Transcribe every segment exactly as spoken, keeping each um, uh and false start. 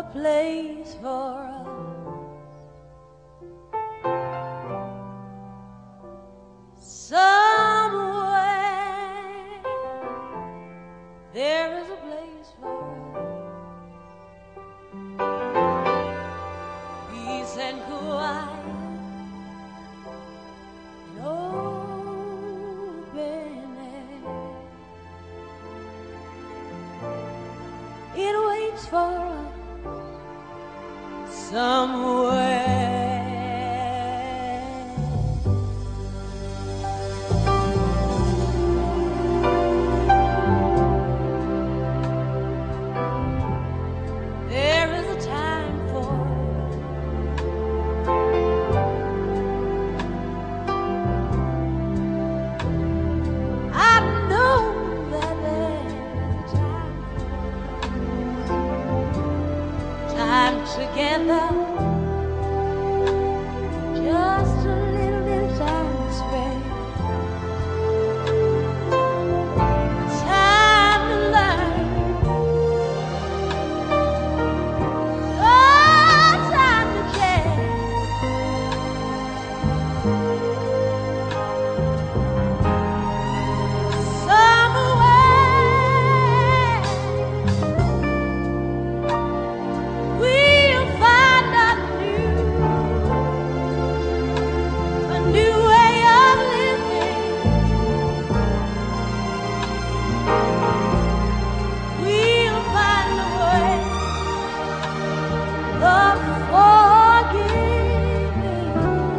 place for us. Somewhere there is a place for us. Peace and quiet and open air. It waits for us somewhere. There is a time for I know that there's a time for time together. Just a little bit of time to spare. Time to learn. Oh, time to care. Somewhere we'll find a new, a new way of living. We'll find a way of forgiving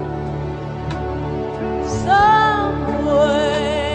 somewhere.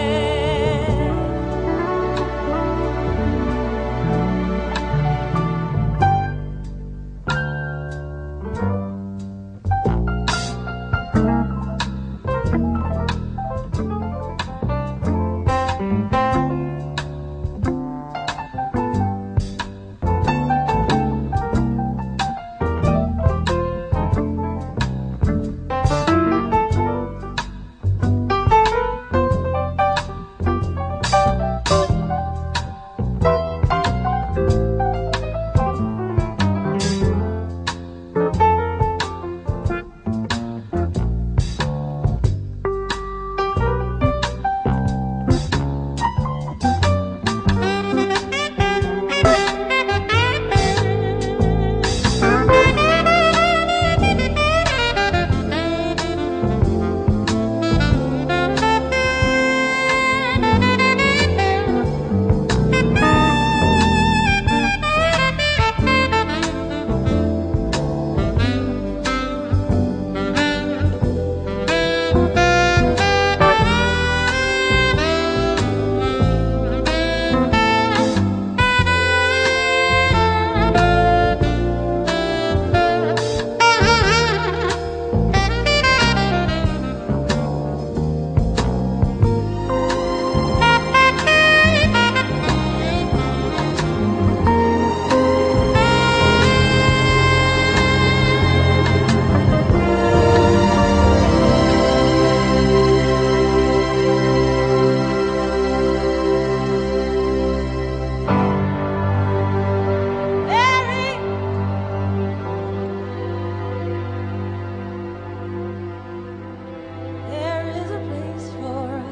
There is a place for us.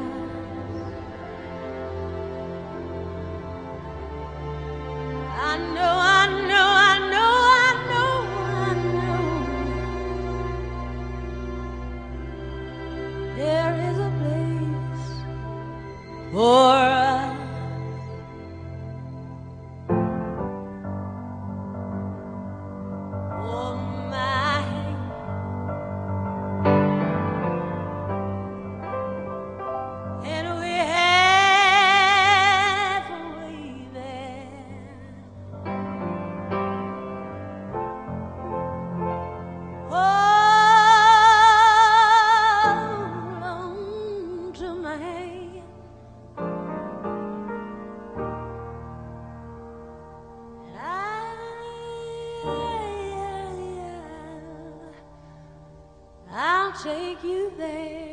I know, I know, I know, I know, I know. There is a place for us. Oh my, and we're halfway there. Hold on to my hand. And I, I'll take you there.